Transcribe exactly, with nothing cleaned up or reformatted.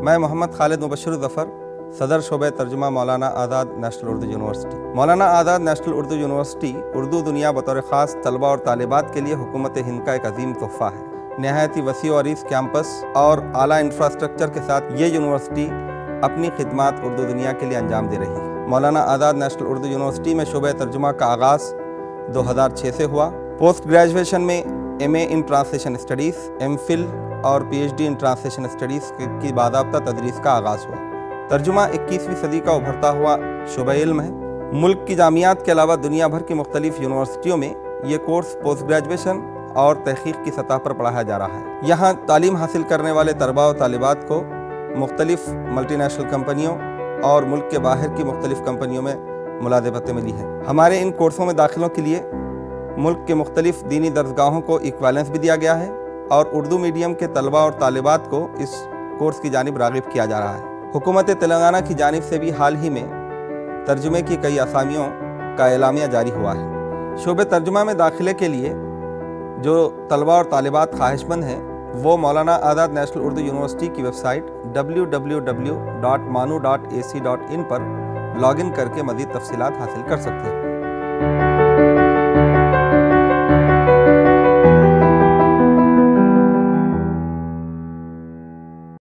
मैं मोहम्मद खालिद मुबशर ज़फ़र, सदर शोबे तर्जुमा मौलाना Azad national Urdu university. Maulana Azad national Urdu university Urdu दुनिया बतौर ख़ास तलबा और तालिबात के लिए हुकूमत हिंद का एक अजीम तोहफ़ा है। नहायत ही वसी और अरीज़ कैंपस और आला इंफ्रास्ट्रक्चर के साथ ये यूनिवर्सिटी अपनी खिदमात उर्दू दुनिया के लिए अंजाम दे रही है। मौलाना आज़ाद नेशनल उर्दू यूनिवर्सिटी में शोबे तर्जुमा का आगाज़ दो हज़ार छः से हुआ। पोस्ट ग्रेजुएशन में M A in translation studies, M Phil और P H D in translation studies की बाज़ाब्ता तदरीस का आगाज़ हुआ। तर्जुमा इक्कीसवीं सदी का उभरता हुआ शुबा इल्म है। मुल्क की जामियात के अलावा दुनिया भर की मुख्तलिफ यूनिवर्सिटियों में ये कोर्स पोस्ट ग्रेजुएशन और तहक़ीक़ की सतह पर पढ़ाया जा रहा है। यहाँ तालीम हासिल करने वाले तलबा और तालिबात को मुख्तलिफ मल्टीनेशनल कंपनियों और मुल्क के बाहर की मुख्तलिफ कंपनियों में मुलाज़मतें मिली हैं। हमारे इन कोर्सों में दाखिलों के लिए मुल्क के मुख्तलिफ दीनी दर्सगाहों को इक्वालेंस भी दिया गया है और उर्दू मीडियम के तलबा और तालिबात को इस कोर्स की जानिब राग़िब किया जा रहा है। हुकूमत तेलंगाना की जानिब से भी हाल ही में तर्जुमे की कई असामियों का एलामिया जारी हुआ है। शोबे तर्जुमा में दाखिले के लिए जो तलबा और तालिबात ख्वाहिशमंद हैं वो मौलाना आज़ाद नेशनल उर्दू यूनिवर्सिटी की website W W W dot MANUU dot A C dot in पर लॉगिन करके मज़ीद तफसीलात हासिल कर सकते हैं।